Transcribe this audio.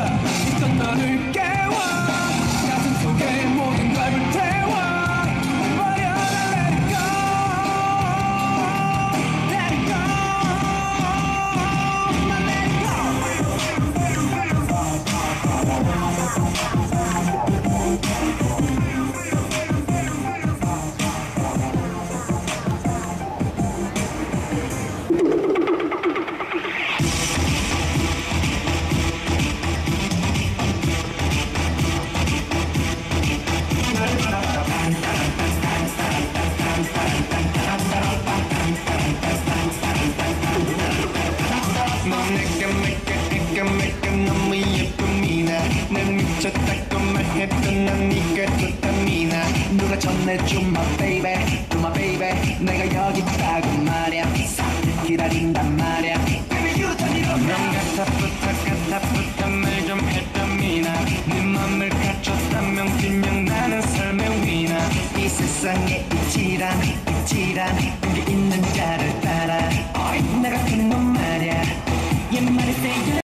있던 너를 깨워 가슴 속에 모든 걸 불태워 버려 let it go let it go let it 내가 너무 예쁜 미나 날 미쳤다고 말했던 난 네가 좋다 미나 누가 전해줘 my baby to my baby 내가 여기 있다고 말야 싹 기다린단 말야 Baby you turn it on 넌 같아 말 좀 했던 미나 네 맘을 갖췄다면 그냥 나는 삶의 위나 이 세상에 이치란 게 있는 자